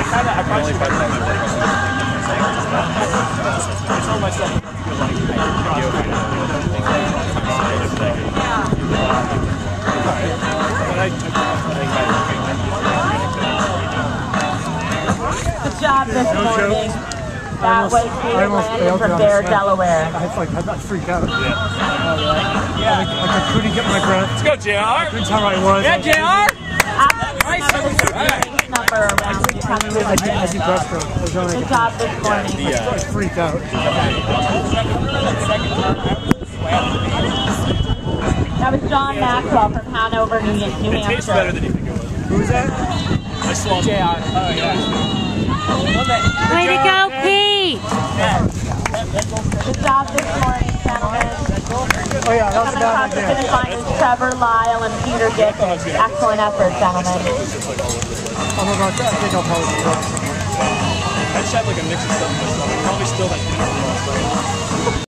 probably find my I told myself I feel like Good job this morning. That was Peter Landon from Bear, Delaware. I got freaked out. I couldn't get my breath. Let's go, JR. I couldn't tell where I was. Yeah, JR. Number around 200. I did breaststroke. Good job this morning. I was freaked out. That was John Maxwell from Hanover, New It tastes better Hampshire. than you think it would. Who was that? I swallowed JR. Oh, yeah. Way to go, Pete! Good job this morning, gentlemen. Oh yeah, that was Coming across the finish line is Trevor Lyle and Peter Gibbons. Excellent effort, gentlemen. I'm about to, I think I'll probably do that. I just had like a mix of stuff in my stomach. Probably still that